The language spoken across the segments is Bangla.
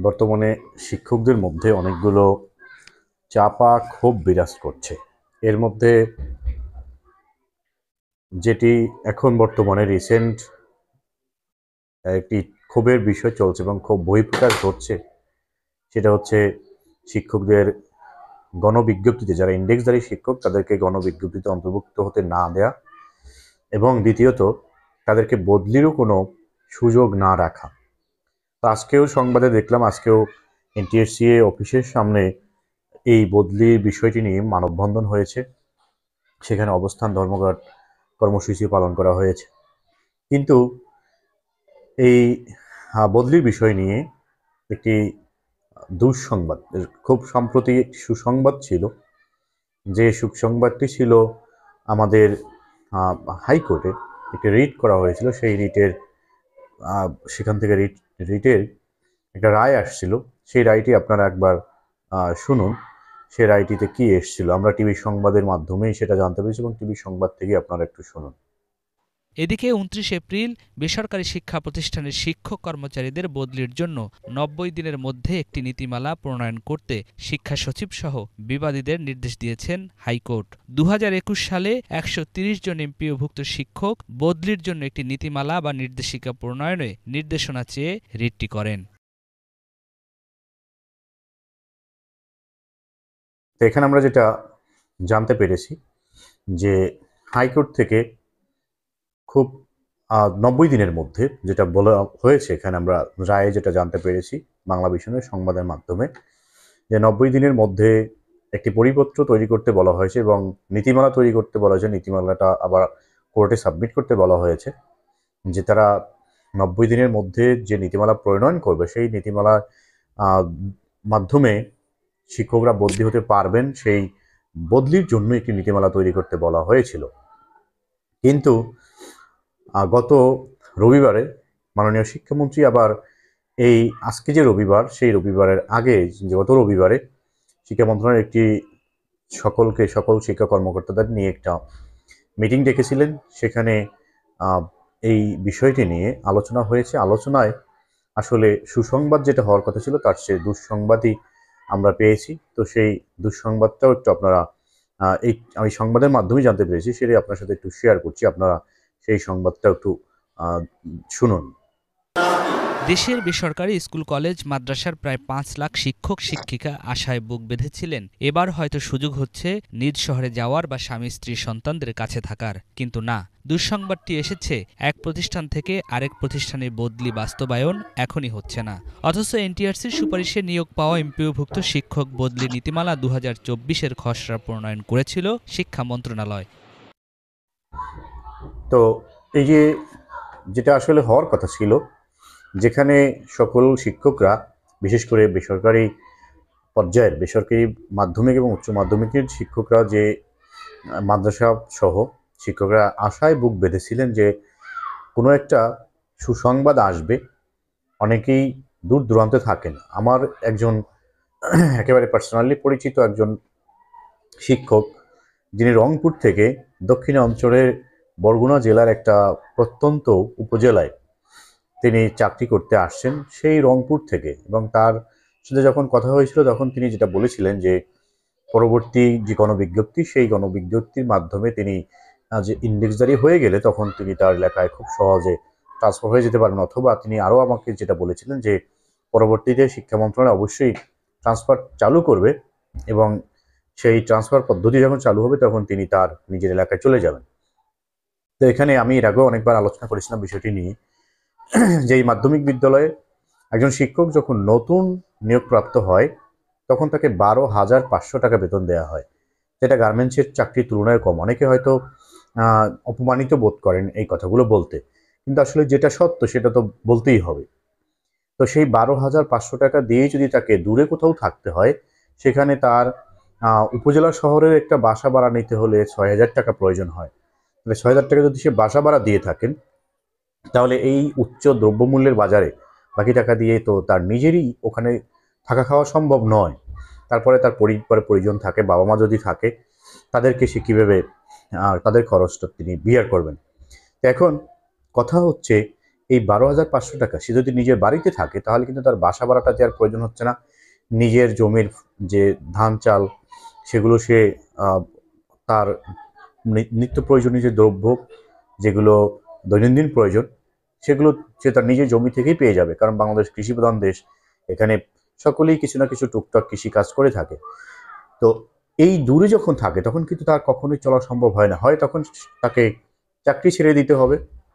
বর্তমানে শিক্ষকদের মধ্যে অনেকগুলো চাপা ক্ষোভ বিরাজ করছে। এর মধ্যে যেটি এখন বর্তমানে রিসেন্ট একটি ক্ষোভের বিষয় চলছে এবং ক্ষোভ বহিঃপ্রকাশ ঘটছে, সেটা হচ্ছে শিক্ষকদের গণবিজ্ঞপ্তিতে, যারা ইন্ডেক্সধারী শিক্ষক তাদেরকে গণবিজ্ঞপ্তিতে অন্তর্ভুক্ত হতে না দেয়া, এবং দ্বিতীয়ত তাদেরকে বদলিরও কোনো সুযোগ না রাখা। তো আজকেও সংবাদে দেখলাম, আজকেও এনটিএসসিএ অফিসের সামনে এই বদলির বিষয়টি নিয়ে মানববন্ধন হয়েছে। সেখানে অবস্থান ধর্মঘট কর্মসূচি পালন করা হয়েছে। কিন্তু এই বদলির বিষয় নিয়ে একটি দুঃসংবাদ, খুব সম্প্রতি একটি সুসংবাদ ছিল, যে সুসংবাদটি ছিল আমাদের হাইকোর্টে একটি রিট করা হয়েছিল। সেই রিটের সেখান থেকে রিটের একটা রায় আসছিল। সেই রায়টি আপনারা একবার শুনুন। সেই রায়টিতে কি এসেছিল, আমরা টিভি সংবাদের মাধ্যমেই সেটা জানতে পেরেছি, এবং টিভি সংবাদ থেকে আপনারা একটু শুনুন। এদিকে ২৯ এপ্রিল বেসরকারি শিক্ষা প্রতিষ্ঠানের শিক্ষক কর্মচারীদের বদলির জন্য ৯০ দিনের মধ্যে একটি নীতিমালা প্রণয়ন করতে শিক্ষা সচিব সহ বিবাদীদের নির্দেশ দিয়েছেন হাইকোর্ট। ২০২১ সালে ১৩০ জন এমপিওভুক্ত শিক্ষক বদলির জন্য একটি নীতিমালা বা নির্দেশিকা প্রণয়নে নির্দেশনা চেয়ে রিটটি করেন। তো এখানে আমরা যেটা জানতে পেরেছি যে হাইকোর্ট থেকে খুব ৯০ দিনের মধ্যে, যেটা বলা হয়েছে এখানে, আমরা রায়ে যেটা জানতে পেরেছি বাংলা ভিশনের সংবাদের মাধ্যমে, যে ৯০ দিনের মধ্যে একটি পরিপত্র তৈরি করতে বলা হয়েছে এবং নীতিমালা তৈরি করতে বলা হয়েছে। নীতিমালাটা আবার কোর্টে সাবমিট করতে বলা হয়েছে, যে তারা ৯০ দিনের মধ্যে যে নীতিমালা প্রণয়ন করবে, সেই নীতিমালার মাধ্যমে শিক্ষকরা বদলি হতে পারবেন, সেই বদলির জন্য একটি নীতিমালা তৈরি করতে বলা হয়েছিল। কিন্তু গত রবিবারে মাননীয় শিক্ষামন্ত্রী আবার এই আজকে যে রবিবার, সেই রবিবারের আগে যে গত রবিবারে শিক্ষা মন্ত্রণালয়ের একটি সকল শিক্ষা কর্মকর্তাদের নিয়ে একটা মিটিং ডেকেছিলেন। সেখানে এই বিষয়টি নিয়ে আলোচনা হয়েছে। আলোচনায় আসলে সুসংবাদ যেটা হওয়ার কথা ছিল, তার সে দুঃসংবাদই আমরা পেয়েছি। তো সেই দুঃসংবাদটাও একটু আপনারা আমি সংবাদের মাধ্যমে জানতে পেরেছি, সেটাই আপনার সাথে একটু শেয়ার করছি। আপনারা সেই সংবাদটা একটু শুনুন। দেশের বেসরকারি স্কুল কলেজ মাদ্রাসার প্রায় ৫ লাখ শিক্ষক শিক্ষিকা আশায় বুক বেঁধেছিলেন এবার হয়তো সুযোগ হচ্ছে নিজ শহরে যাওয়ার বা স্বামী স্ত্রী সন্তানদের কাছে থাকার। কিন্তু না, দুঃসংবাদটি এসেছে এক প্রতিষ্ঠান থেকে আরেক প্রতিষ্ঠানে বদলি বাস্তবায়ন এখনই হচ্ছে না। অথচ এনটিআরসির সুপারিশে নিয়োগ পাওয়া এমপিওভুক্ত শিক্ষক বদলি নীতিমালা ২০২৪-এর খসড়া প্রণয়ন করেছিল শিক্ষা মন্ত্রণালয়। তো এই যে যেটা আসলে হওয়ার কথা ছিল, যেখানে সকল শিক্ষকরা, বিশেষ করে বেসরকারি পর্যায়ের বেসরকারি মাধ্যমিক এবং উচ্চ মাধ্যমিকের শিক্ষকরা, যে মাদ্রাসা সহ শিক্ষকরা আশায় বুক বেঁধেছিলেন যে কোনো একটা সুসংবাদ আসবে। অনেকেই দূর দূরান্তে থাকেন। আমার একজন একেবারে পার্সোনালি পরিচিত একজন শিক্ষক, যিনি রংপুর থেকে দক্ষিণ অঞ্চলের বরগুনা জেলার একটা প্রত্যন্ত উপজেলায় তিনি চাকরি করতে আসছেন, সেই রংপুর থেকে। এবং তার সাথে যখন কথা হয়েছিল, তখন তিনি যেটা বলেছিলেন যে পরবর্তী যে গণবিজ্ঞপ্তি, সেই গণবিজ্ঞপ্তির মাধ্যমে তিনি যে ইন্ডেক্সধারী হয়ে গেলে তখন তিনি তার এলাকায় খুব সহজে ট্রান্সফার হয়ে যেতে পারেন। অথবা তিনি আরও আমাকে যেটা বলেছিলেন যে পরবর্তীতে শিক্ষা মন্ত্রণালয় অবশ্যই ট্রান্সফার চালু করবে, এবং সেই ট্রান্সফার পদ্ধতি যখন চালু হবে তখন তিনি তার নিজের এলাকায় চলে যাবেন। তো এখানে আমি এর আগেও অনেকবার আলোচনা করেছিলাম বিষয়টি নিয়ে, যে এই মাধ্যমিক বিদ্যালয়ে একজন শিক্ষক যখন নতুন নিয়োগপ্রাপ্ত হয়, তখন তাকে ১২,৫০০ টাকা বেতন দেওয়া হয়, যেটা গার্মেন্টসের চাকরির তুলনায় কম। অনেকে হয়তো অপমানিত বোধ করেন এই কথাগুলো বলতে, কিন্তু আসলে যেটা সত্য সেটা তো বলতেই হবে। তো সেই ১২,৫০০ টাকা দিয়েই যদি তাকে দূরে কোথাও থাকতে হয়, সেখানে তার উপজেলা শহরের একটা বাসা ভাড়া নিতে হলে ৬,০০০ টাকা প্রয়োজন হয়। তাহলে ৬,০০০ টাকা যদি সে বাসা ভাড়া দিয়ে থাকেন, তাহলে এই উচ্চ দ্রব্যমূল্যের বাজারে বাকি টাকা দিয়ে তো তার নিজেরই ওখানে থাকা খাওয়া সম্ভব নয়। তারপরে তার পরিবারে পরিজন থাকে, বাবা মা যদি থাকে, তাদেরকে সে কীভাবে তাদের খরচটা তিনি বিয়ার করবেন। তো এখন কথা হচ্ছে, এই 12,500 টাকা সে যদি নিজের বাড়িতে থাকে তাহলে কিন্তু তার বাসা ভাড়াটা দেওয়ার প্রয়োজন হচ্ছে না। নিজের জমির যে ধান চাল সেগুলো সে তার নিত্য প্রয়োজনীয় যে দ্রব্য যেগুলো দৈনন্দিন প্রয়োজন সেগুলো সে তার নিজের জমি থেকেই পেয়ে যাবে, কারণ বাংলাদেশ কৃষিপ্রধান দেশ। এখানে সকলেই কিছু না কিছু টুকটাক কৃষি কাজ করে থাকে। তো এই দূরে যখন থাকে তখন কিন্তু তার কখনোই চলা সম্ভব হয় না, হয় তখন তাকে চাকরি ছেড়ে দিতে হবে,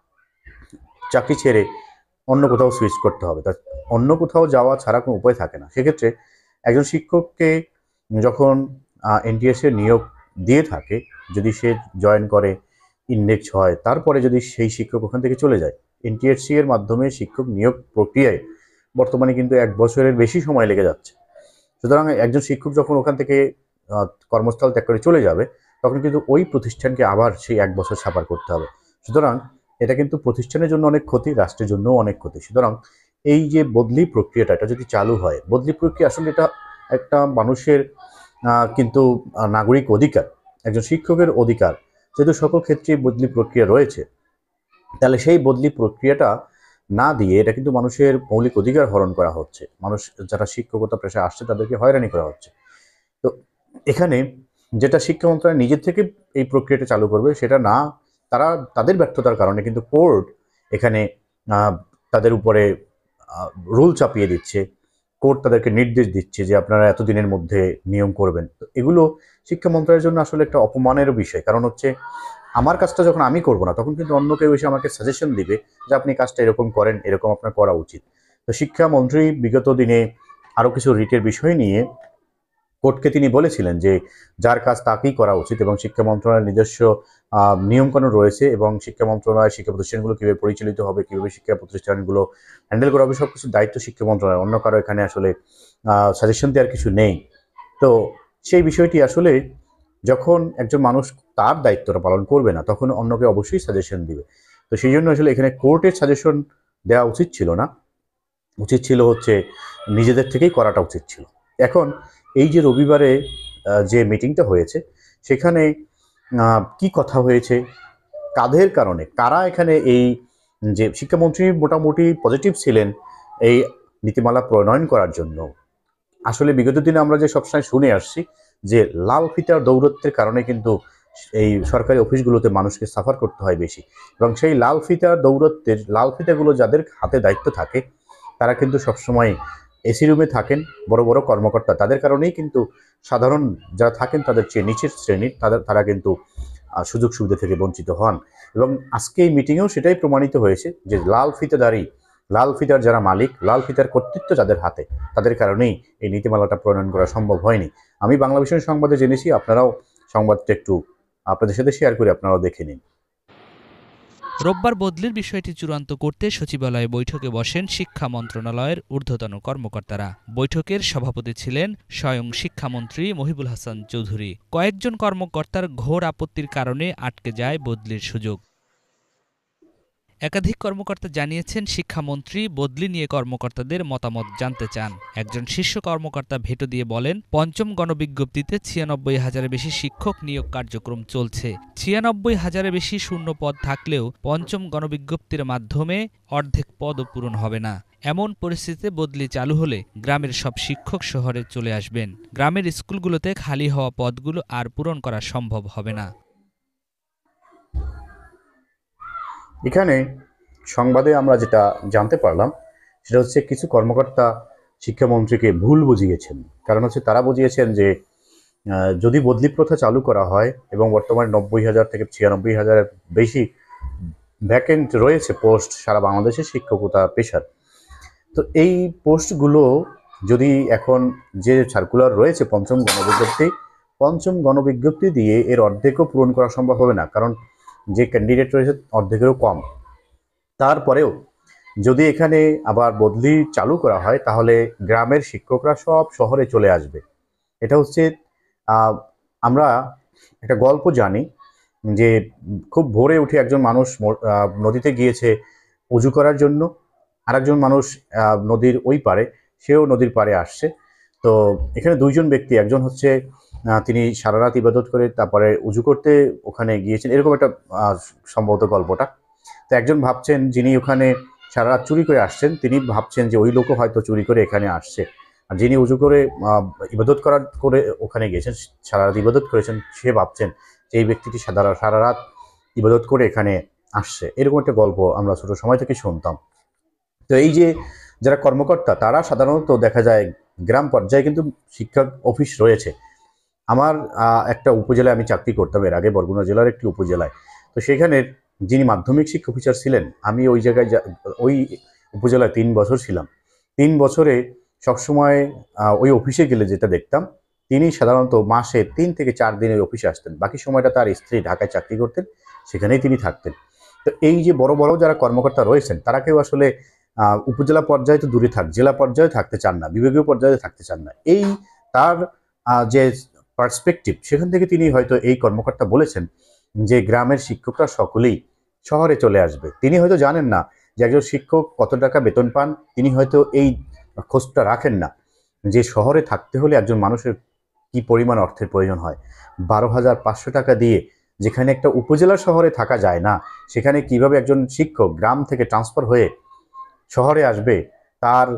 চাকরি ছেড়ে অন্য কোথাও সুইচ করতে হবে, তার অন্য কোথাও যাওয়া ছাড়া কোনো উপায় থাকে না। সেক্ষেত্রে একজন শিক্ষককে যখন এনটিএসএ নিয়োগ দিয়ে থাকে, যদি সে জয়েন করে, ইন্ডেক্স হয়, তারপরে যদি সেই শিক্ষক ওখান থেকে চলে যায়, এনটিএসসি এর মাধ্যমে শিক্ষক নিয়োগ প্রক্রিয়ায় বর্তমানে কিন্তু 1 বছরের বেশি সময় লেগে যাচ্ছে। সুতরাং একজন শিক্ষক যখন ওখান থেকে কর্মস্থল ত্যাগ করে চলে যাবে তখন কিন্তু ওই প্রতিষ্ঠানকে আবার সেই 1 বছর সাফার করতে হবে। সুতরাং এটা কিন্তু প্রতিষ্ঠানের জন্য অনেক ক্ষতি, রাষ্ট্রের জন্যও অনেক ক্ষতি। সুতরাং এই যে বদলি প্রক্রিয়াটা, এটা যদি চালু হয়, বদলি প্রক্রিয়া আসলে এটা একটা মানুষের কিন্তু নাগরিক অধিকার, একজন শিক্ষকের অধিকার। যেহেতু সকল ক্ষেত্রে বদলি প্রক্রিয়া রয়েছে, তাহলে সেই বদলি প্রক্রিয়াটা না দিয়ে এটা কিন্তু মানুষের মৌলিক অধিকার হরণ করা হচ্ছে। মানুষ যারা শিক্ষকতা পেশায় আসছে তাদেরকে হয়রানি করা হচ্ছে। তো এখানে যেটা শিক্ষা মন্ত্রণালয় নিজের থেকে এই প্রক্রিয়াটা চালু করবে সেটা না, তারা তাদের ব্যর্থতার কারণে কিন্তু কোর্ট এখানে তাদের উপরে রুল চাপিয়ে দিচ্ছে। কোর্ট তাদেরকে নির্দেশ দিচ্ছে যে আপনারা এতদিনের মধ্যে নিয়ম করবেন। তো এগুলো শিক্ষা মন্ত্রণালয়ের জন্য আসলে একটা অপমানেরও বিষয়। কারণ হচ্ছে আমার কাজটা যখন আমি করব না তখন কিন্তু অন্য কেউ এসে আমাকে সাজেশন দিবে যে আপনি কাজটা এরকম করেন, এরকম আপনার করা উচিত। তো শিক্ষামন্ত্রী বিগত দিনে আরও কিছু রিটের বিষয় নিয়ে কোর্টকে তিনি বলেছিলেন যে যার কাজ তাকেই করা উচিত, এবং শিক্ষা মন্ত্রণালয়ের নিজস্ব নিয়মকানুন রয়েছে, এবং শিক্ষা মন্ত্রণালয় শিক্ষা প্রতিষ্ঠানগুলো কীভাবে পরিচালিত হবে, কীভাবে শিক্ষা প্রতিষ্ঠানগুলো হ্যান্ডেল করা হবে, সব কিছু দায়িত্ব শিক্ষা মন্ত্রণালয়, অন্য কারো এখানে আসলে সাজেশন দেওয়ার কিছু নেই। তো সেই বিষয়টি আসলে যখন একজন মানুষ তার দায়িত্বটা পালন করবে না তখন অন্যকে অবশ্যই সাজেশন দিবে। তো সেই জন্য আসলে এখানে কোর্টের সাজেশন দেওয়া উচিত ছিল না, উচিত ছিল হচ্ছে নিজেদের থেকেই করাটা উচিত ছিল। এখন এই যে রবিবারে যে মিটিংটা হয়েছে সেখানে কি কথা হয়েছে, কাদের কারণে, কারা এখানে এই যে শিক্ষামন্ত্রী মোটামুটি পজিটিভ ছিলেন এই নীতিমালা প্রণয়ন করার জন্য। আসলে বিগত দিনে আমরা যে সবসময় শুনে আসছি যে লাল ফিতার দৌরত্বের কারণে কিন্তু এই সরকারি অফিসগুলোতে মানুষকে সাফার করতে হয় বেশি, এবং সেই লাল ফিতার দৌরত্বের লাল ফিতাগুলো যাদের হাতে দায়িত্ব থাকে তারা কিন্তু সবসময় এসি রুমে থাকেন, বড় বড় কর্মকর্তা, তাদের কারণেই কিন্তু সাধারণ যারা থাকেন তাদের চেয়ে নিচের শ্রেণীর তারা কিন্তু সুযোগ সুবিধা থেকে বঞ্চিত হন। এবং আজকে এই মিটিংয়েও সেটাই প্রমাণিত হয়েছে যে লাল ফিতাদারি, লাল ফিতার যারা মালিক, লাল ফিতার কর্তৃত্ব যাদের হাতে, তাদের কারণেই এই নীতিমালাটা প্রণয়ন করা সম্ভব হয়নি। আমি বাংলা বিষয় সংবাদে জেনেছি, আপনারাও সংবাদটা একটু আপনাদের সাথে শেয়ার করে আপনারাও দেখে নিন। রোববার বদলির বিষয়টি চূড়ান্ত করতে সচিবালয়ে বৈঠকে বসেন শিক্ষা মন্ত্রণালয়ের ঊর্ধ্বতন কর্মকর্তারা। বৈঠকের সভাপতি ছিলেন স্বয়ং শিক্ষামন্ত্রী মহিবুল হাসান চৌধুরী। কয়েকজন কর্মকর্তার ঘোর আপত্তির কারণে আটকে যায় বদলির সুযোগ। একাধিক কর্মকর্তা জানিয়েছেন শিক্ষামন্ত্রী বদলি নিয়ে কর্মকর্তাদের মতামত জানতে চান। একজন শীর্ষ কর্মকর্তা ভেটো দিয়ে বলেন, পঞ্চম গণবিজ্ঞপ্তিতে 96,000-এর বেশি শিক্ষক নিয়োগ কার্যক্রম চলছে। 96,000-এর বেশি শূন্য পদ থাকলেও পঞ্চম গণবিজ্ঞপ্তির মাধ্যমে অর্ধেক পদও পূরণ হবে না। এমন পরিস্থিতিতে বদলি চালু হলে গ্রামের সব শিক্ষক শহরে চলে আসবেন। গ্রামের স্কুলগুলোতে খালি হওয়া পদগুলো আর পূরণ করা সম্ভব হবে না। এখানে সংবাদে আমরা যেটা জানতে পারলাম সেটা হচ্ছে কিছু কর্মকর্তা শিক্ষামন্ত্রীকে ভুল বুঝিয়েছেন। কারণ হচ্ছে তারা বুঝিয়েছেন যে যদি বদলি প্রথা চালু করা হয় এবং বর্তমানে 90,000 থেকে 96,000-এর বেশি ভ্যাকেন্ট রয়েছে পোস্ট সারা বাংলাদেশে শিক্ষকতা পেশার, তো এই পোস্টগুলো যদি এখন যে সার্কুলার রয়েছে পঞ্চম গণবিজ্ঞপ্তি দিয়ে এর অর্ধেকও পূরণ করা সম্ভব হবে না, কারণ যে ক্যান্ডিডেট রয়েছে অর্ধেকেরও কম। তারপরেও যদি এখানে আবার বদলি চালু করা হয় তাহলে গ্রামের শিক্ষকরা সব শহরে চলে আসবে। এটা হচ্ছে আমরা একটা গল্প জানি যে খুব ভোরে উঠে একজন মানুষ নদীতে গিয়েছে উজু করার জন্য, আরেকজন মানুষ নদীর ওই পারে, সেও নদীর পাড়ে আসছে। তো এখানে দুইজন ব্যক্তি, একজন হচ্ছে তিনি সারা রাত ইবাদত করে তারপরে উজু করতে ওখানে গিয়েছেন, এরকম একটা সম্ভবত গল্পটা। তো একজন ভাবছেন যিনি ওখানে সারা রাত চুরি করে আসছেন, তিনি ভাবছেন যে ওই লোকও হয়তো চুরি করে এখানে আসছে। আর যিনি উজু করে ইবাদত করে ওখানে গিয়েছেন, সারা রাত ইবাদত করেছেন, সে ভাবছেন যে এই ব্যক্তিটি সারা রাত ইবাদত করে এখানে আসছে। এরকম একটা গল্প আমরা ছোট সময় থেকে শুনতাম। তো এই যে যারা কর্মকর্তা, তারা সাধারণত দেখা যায় গ্রাম পর্যায়ে কিন্তু শিক্ষা অফিস রয়েছে। আমার একটা উপজেলায় আমি চাকরি করতাম এর আগে, বরগুনা জেলার একটি উপজেলায়। তো সেখানের যিনি মাধ্যমিক শিক্ষা অফিসার ছিলেন, আমি ওই জায়গায় ওই উপজেলায় 3 বছর ছিলাম। 3 বছরে সবসময় ওই অফিসে গেলে যেটা দেখতাম, তিনি সাধারণত মাসে 3 থেকে 4 দিন ওই অফিসে আসতেন। বাকি সময়টা তার স্ত্রী ঢাকায় চাকরি করতেন, সেখানেই তিনি থাকতেন। তো এই যে বড় বড় যারা কর্মকর্তা রয়েছেন, তারা কেউ আসলে উপজেলা পর্যায়ে তো দূরে থাক, জেলা পর্যায়ে থাকতে চান না, বিভাগীয় পর্যায়ে থাকতে চান না। এই তার যে পার্সপেক্টিভ, সেখান থেকে তিনি হয়তো এই কর্মকর্তা বলেছেন যে গ্রামের শিক্ষকরা সকলেই শহরে চলে আসবে। তিনি হয়তো জানেন না যে একজন শিক্ষক কত টাকা বেতন পান, তিনি হয়তো এই খোঁজটা রাখেন না যে শহরে থাকতে হলে একজন মানুষের কি পরিমাণ অর্থের প্রয়োজন হয়। 12,500 টাকা দিয়ে যেখানে একটা উপজেলা শহরে থাকা যায় না, সেখানে কিভাবে একজন শিক্ষক গ্রাম থেকে ট্রান্সফার হয়ে শহরে আসবে, তার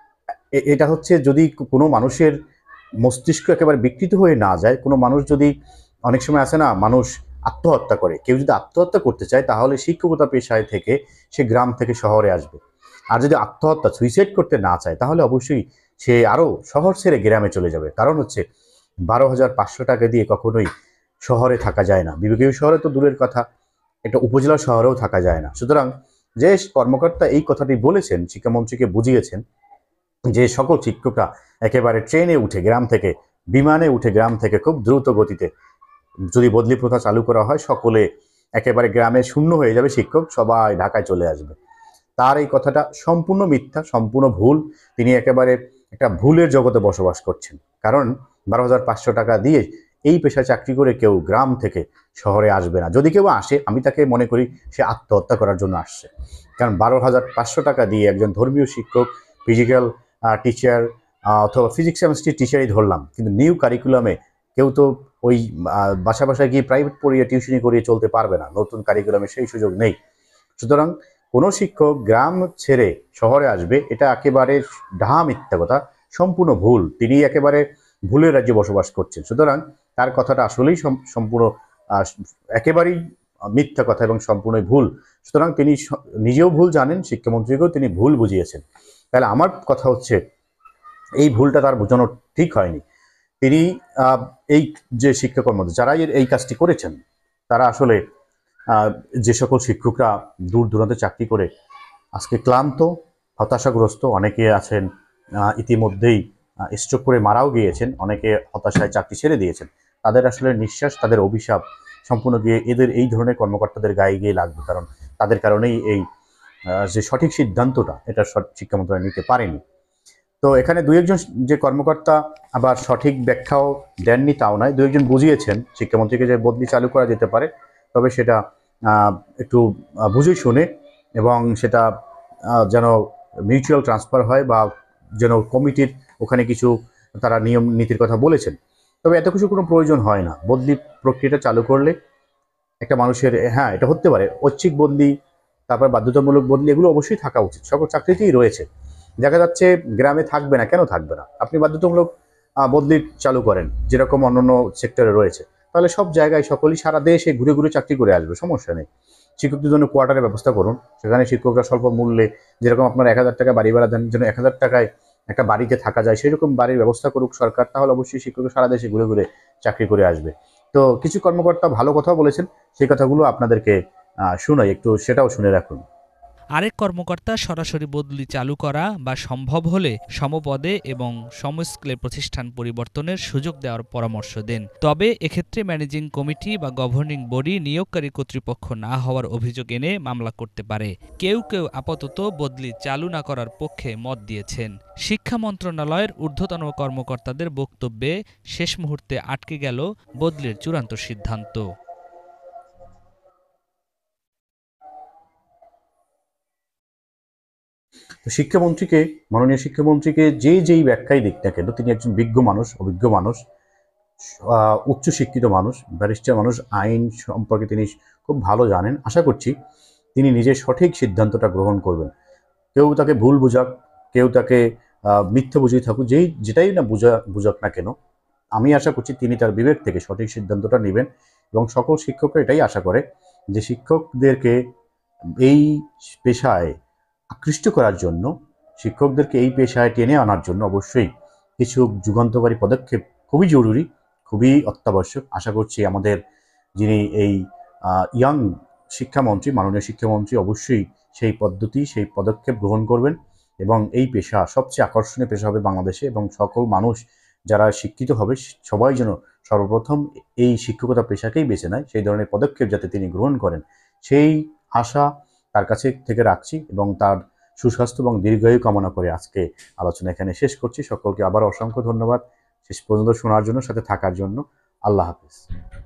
এটা হচ্ছে যদি কোনো মানুষের মস্তিষ্ক একেবারে বিকৃত হয়ে না যায়, কোনো মানুষ যদি, অনেক সময় আছে না মানুষ আত্মহত্যা করে, কেউ যদি আত্মহত্যা করতে চায় তাহলে শিক্ষকতা পেশায় থেকে সে গ্রাম থেকে শহরে আসবে। আর যদি আত্মহত্যা সুইসাইড করতে না চায় তাহলে অবশ্যই সে আরও শহর ছেড়ে গ্রামে চলে যাবে। কারণ হচ্ছে 12,500 টাকা দিয়ে কখনোই শহরে থাকা যায় না, বিভাগীয় শহরে তো দূরের কথা, একটা উপজেলা শহরেও থাকা যায় না। সুতরাং যে কর্মকর্তা এই কথাটি বলেছেন, শিক্ষামন্ত্রীকে বুঝিয়েছেন যে সকল শিক্ষকরা একেবারে ট্রেনে উঠে গ্রাম থেকে, বিমানে উঠে গ্রাম থেকে খুব দ্রুত গতিতে যদি বদলি প্রথা চালু করা হয়, সকলে একেবারে গ্রামে শূন্য হয়ে যাবে, শিক্ষক সবাই ঢাকায় চলে আসবে। তার এই কথাটা সম্পূর্ণ মিথ্যা, সম্পূর্ণ ভুল। তিনি একেবারে একটা ভুলের জগতে বসবাস করছেন। কারণ 12,500 টাকা দিয়ে এই পেশায় চাকরি করে কেউ গ্রাম থেকে শহরে আসবে না। যদি কেউ আসে, আমি তাকে মনে করি সে আত্মহত্যা করার জন্য আসছে। কারণ 12,500 টাকা দিয়ে একজন ধর্মীয় শিক্ষক, ফিজিক্যাল টিচার অথবা ফিজিক্স কেমিস্ট্রি টিচারই ধরলাম, কিন্তু নিউ কারিকুলামে কেউ তো ওই বাসায় গিয়ে প্রাইভেট পড়িয়ে টিউশনি করিয়ে চলতে পারবে না, নতুন কারিকুলামে সেই সুযোগ নেই। সুতরাং কোনো শিক্ষক গ্রাম ছেড়ে শহরে আসবে, এটা একেবারে ডাহা মিথ্যা কথা, সম্পূর্ণ ভুল। তিনি একেবারে ভুলের রাজ্যে বসবাস করছেন। সুতরাং তার কথাটা আসলেই সম্পূর্ণ একেবারেই মিথ্যা কথা এবং সম্পূর্ণই ভুল। সুতরাং তিনি নিজেও ভুল জানেন, শিক্ষামন্ত্রীকেও তিনি ভুল বুঝিয়েছেন। তাহলে আমার কথা হচ্ছে এই ভুলটা তার বোঝানো ঠিক হয়নি। তিনি এই যে শিক্ষা কর্মকর্তা যারা এই কাজটি করেছেন, তারা আসলে যে সকল শিক্ষকরা দূর দূরান্তে চাকরি করে আজকে ক্লান্ত, হতাশাগ্রস্ত, অনেকে আছেন ইতিমধ্যেই স্ট্রোক করে মারাও গিয়েছেন, অনেকে হতাশায় চাকরি ছেড়ে দিয়েছেন, তাদের আসলে নিঃশ্বাস, তাদের অভিশাপ সম্পূর্ণ গিয়ে এদের এই ধরনের কর্মকর্তাদের গায়ে গিয়ে লাগবে। কারণ তাদের কারণেই এই যে সঠিক সিদ্ধান্তটা, এটা শিক্ষা মন্ত্রণালয় নিতে পারেনি। তো এখানে দুই একজন যে কর্মকর্তা আবার সঠিক ব্যাখ্যাও দেননি তাও নয়, দুই একজন বুঝিয়েছেন শিক্ষামন্ত্রীকে যে বদলি চালু করা যেতে পারে, তবে সেটা একটু বুঝে শুনে, এবং সেটা যেন মিউচুয়াল ট্রান্সফার হয়, বা যেন কমিটির ওখানে কিছু তারা নিয়ম নীতির কথা বলেছেন। তবে এত কিছু কোনো প্রয়োজন হয় না। বদলি প্রক্রিয়াটা চালু করলে একটা মানুষের, হ্যাঁ এটা হতে পারে ঐচ্ছিক বদলি, তারপর বাধ্যতামূলক বদলি, এগুলো অবশ্যই থাকা উচিত, সকল চাকরিতেই রয়েছে। দেখা যাচ্ছে গ্রামে থাকবে না, কেন থাকবে না? আপনি বাধ্যতামূলক বদলি চালু করেন, যেরকম অন্যান্য সেক্টরে রয়েছে, তাহলে সব জায়গায় সকলেই সারা দেশে ঘুরে ঘুরে চাকরি করে আসবে, সমস্যা নেই। শিক্ষকদের জন্য কোয়ার্টারের ব্যবস্থা করুন, সেখানে শিক্ষকরা স্বল্প মূল্যে, যেরকম আপনার 1,000 টাকা বাড়ি ভাড়া দেন, যেন 1,000 টাকায় একটা বাড়িতে থাকা যায়, সেরকম বাড়ির ব্যবস্থা করুক সরকার, তাহলে অবশ্যই শিক্ষকরা সারা দেশে ঘুরে ঘুরে চাকরি করে আসবে। তো কিছু কর্মকর্তা ভালো কথাও বলেছেন, সেই কথাগুলো আপনাদেরকে শোনাই, একটু সেটাও শুনে রাখুন। আরেক কর্মকর্তা সরাসরি বদলি চালু করা বা সম্ভব হলে সমপদে এবং সমস্কেলে প্রতিষ্ঠান পরিবর্তনের সুযোগ দেওয়ার পরামর্শ দেন। তবে এক্ষেত্রে ম্যানেজিং কমিটি বা গভর্নিং বডি নিয়োগকারী কর্তৃপক্ষ না হওয়ার অভিযোগ এনে মামলা করতে পারে। কেউ কেউ আপাতত বদলি চালু না করার পক্ষে মত দিয়েছেন। শিক্ষা মন্ত্রণালয়ের ঊর্ধ্বতন কর্মকর্তাদের বক্তব্যে শেষ মুহূর্তে আটকে গেল বদলির চূড়ান্ত সিদ্ধান্ত। তো শিক্ষামন্ত্রীকে, মাননীয় শিক্ষামন্ত্রীকে যেই ব্যাখ্যাই দিক না কেন, তিনি একজন বিজ্ঞ মানুষ, অভিজ্ঞ মানুষ, উচ্চশিক্ষিত মানুষ, ব্যারিস্টার মানুষ, আইন সম্পর্কে তিনি খুব ভালো জানেন। আশা করছি তিনি নিজের সঠিক সিদ্ধান্তটা গ্রহণ করবেন। কেউ তাকে ভুল বুঝাক, কেউ তাকে মিথ্যে বুঝিয়ে থাকুক, যেটাই না বুঝাক না কেন, আমি আশা করছি তিনি তার বিবেক থেকে সঠিক সিদ্ধান্তটা নেবেন। এবং সকল শিক্ষকরা এটাই আশা করে যে শিক্ষকদেরকে এই পেশায় আকৃষ্ট করার জন্য, শিক্ষকদেরকে এই পেশায় টেনে আনার জন্য অবশ্যই কিছু যুগান্তকারী পদক্ষেপ খুবই জরুরি, খুবই অত্যাবশ্যক। আশা করছি আমাদের যিনি এই ইয়াং শিক্ষামন্ত্রী, মাননীয় শিক্ষামন্ত্রী অবশ্যই সেই পদ্ধতি, সেই পদক্ষেপ গ্রহণ করবেন এবং এই পেশা সবচেয়ে আকর্ষণীয় পেশা হবে বাংলাদেশে, এবং সকল মানুষ যারা শিক্ষিত হবে সবাই যেন সর্বপ্রথম এই শিক্ষকতা পেশাকেই বেছে নেয়, সেই ধরনের পদক্ষেপ যাতে তিনি গ্রহণ করেন, সেই আশা তার কাছে থেকে রাখছি এবং তার সুস্বাস্থ্য এবং দীর্ঘায়ু কামনা করে আজকে আলোচনা এখানে শেষ করছি। সকলকে আবার অসংখ্য ধন্যবাদ শেষ পর্যন্ত শোনার জন্য, সাথে থাকার জন্য। আল্লাহ হাফেজ।